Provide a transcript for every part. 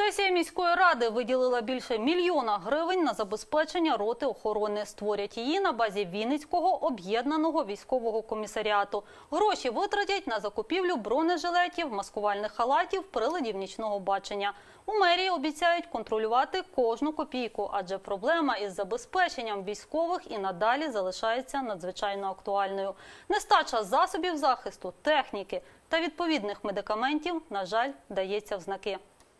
Сесія міської ради виділила більше $1 мільйона на забезпечення роти охорони. Створять її на базі Вінницького об'єднаного військового комісаріату. Гроші витратять на закупівлю бронежилетів, маскувальних халатів, приладів нічного бачення. У мерії обіцяють контролювати кожну копійку, адже проблема із забезпеченням військових і надалі залишається надзвичайно актуальною. Нестача засобів захисту, техніки та відповідних медикаментів, на жаль, дається в знаки.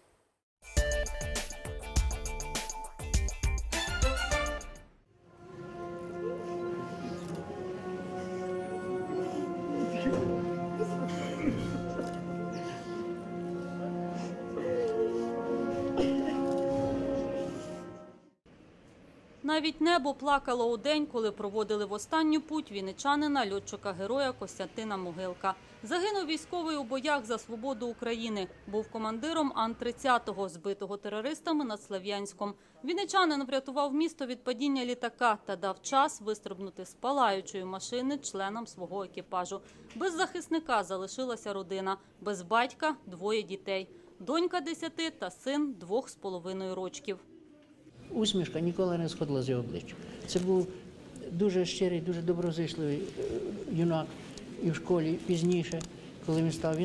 Навіть небо плакало у день, коли проводили в останню путь вінничанина, льотчика-героя Костянтина Могилка. Загинув військовий у боях за свободу України. Був командиром Ан-30-го, збитого терористами над Слов'янськом. Вінничанин врятував місто від падіння літака та дав час вистрибнути з палаючої машини членам свого екіпажу. Без захисника залишилася родина, без батька – 2 дітей. Донька 10 та син 2,5 рочків. Усмішка ніколи не сходила з його обличчя. Це був дуже щирий, дуже доброзичливий юнак. І в школі пізніше, коли він став,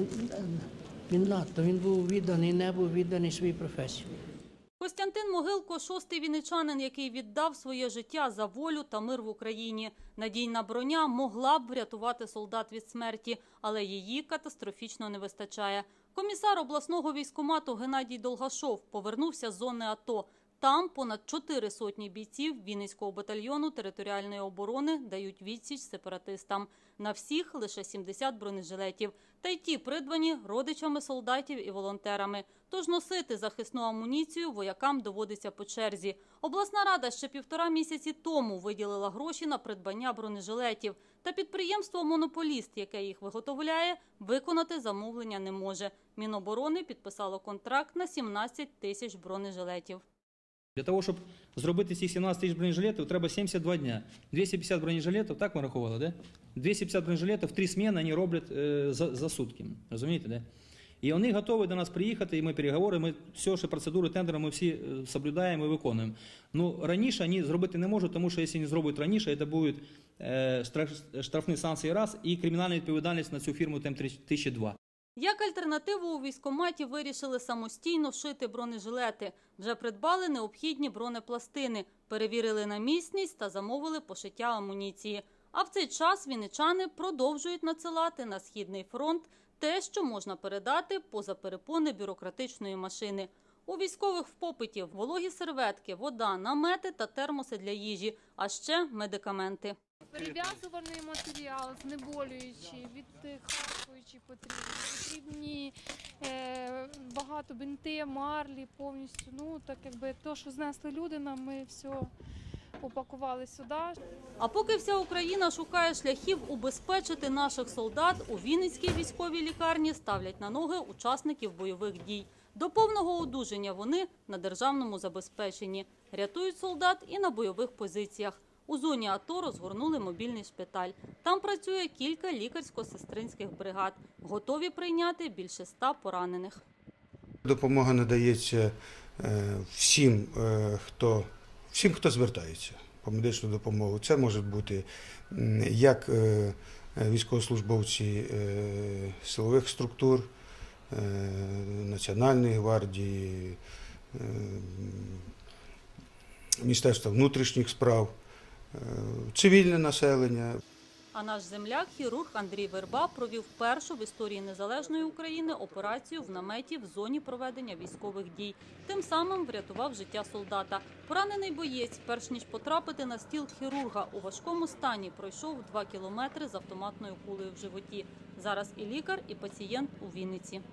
він був відданий небу, відданий своїй професії. Костянтин Могилко – 6-й вінничанин, який віддав своє життя за волю та мир в Україні. Надійна броня могла б врятувати солдат від смерті, але її катастрофічно не вистачає. Комісар обласного військкомату Геннадій Долгашов повернувся з зони АТО. Там понад 400 бійців Вінницького батальйону територіальної оборони дають відсіч сепаратистам. На всіх лише 70 бронежилетів. Та й ті придбані родичами солдатів і волонтерами. Тож носити захисну амуніцію воякам доводиться по черзі. Обласна рада ще 1,5 місяці тому виділила гроші на придбання бронежилетів. Та підприємство-монополіст, яке їх виготовляє, виконати замовлення не може. Міноборони підписало контракт на 17 тисяч бронежилетів. Для того, щоб зробити ці 17 тисяч бронежилетів, треба 72 дня. 250 бронежилетів, так ми рахували, да? 250 бронежилетів, 3 зміни вони роблять за сутки, розумієте, да? І вони готові до нас приїхати, і ми переговори, ми все, що процедури тендера, ми всі соблюдаємо і виконуємо. Ну, раніше вони зробити не можуть, тому що якщо не зроблять раніше, це будуть штрафні санкції раз і кримінальна відповідальність на цю фірму ТЕМ-1002. Як альтернативу у військкоматі вирішили самостійно шити бронежилети. Вже придбали необхідні бронепластини, перевірили на міцність та замовили пошиття амуніції. А в цей час вінничани продовжують надсилати на Східний фронт те, що можна передати поза перепони бюрократичної машини. У військових в попиті вологі серветки, вода, намети та термоси для їжі, а ще медикаменти. Перев'язувальний матеріал, знеболюючий, відхаркуючий потрібні, багато бинти, марлі повністю. Ну, так якби то, що знесли люди, ми все упакували сюди. А поки вся Україна шукає шляхів убезпечити наших солдат, у Вінницькій військовій лікарні ставлять на ноги учасників бойових дій. До повного одужання вони на державному забезпеченні. Рятують солдат і на бойових позиціях. У зоні АТО розгорнули мобільний шпиталь. Там працює кілька лікарсько-сестринських бригад. Готові прийняти більше 100 поранених. Допомога надається всім, хто звертається по медичну допомогу. Це можуть бути як військовослужбовці силових структур, Національної гвардії, Міністерства внутрішніх справ, цивільне населення. А наш земляк, хірург Андрій Верба, провів першу в історії незалежної України операцію в наметі в зоні проведення військових дій. Тим самим врятував життя солдата. Поранений боєць, перш ніж потрапити на стіл хірурга, у важкому стані пройшов 2 кілометри з автоматною кулею в животі. Зараз і лікар, і пацієнт у Вінниці.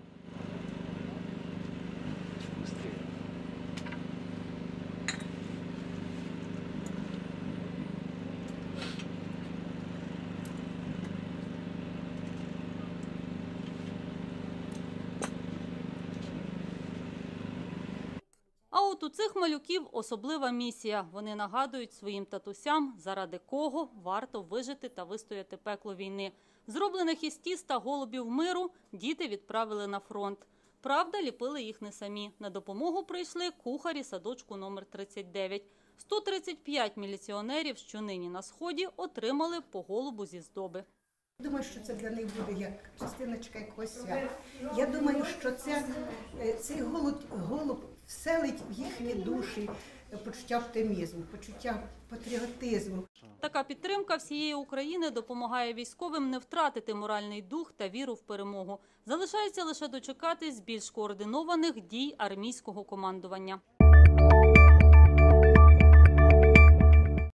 А от у цих малюків особлива місія. Вони нагадують своїм татусям, заради кого варто вижити та вистояти пекло війни. Зроблених із тіста голубів миру діти відправили на фронт. Правда, ліпили їх не самі. На допомогу прийшли кухарі садочку номер 39. 135 міліціонерів, що нині на Сході, отримали по голубу зі здоби. Думаю, що це для них буде як частиночка якогось свята. Я думаю, що цей голуб вселить в їхні душі почуття оптимізму, почуття патріотизму. Така підтримка всієї України допомагає військовим не втратити моральний дух та віру в перемогу. Залишається лише дочекатись більш координованих дій армійського командування.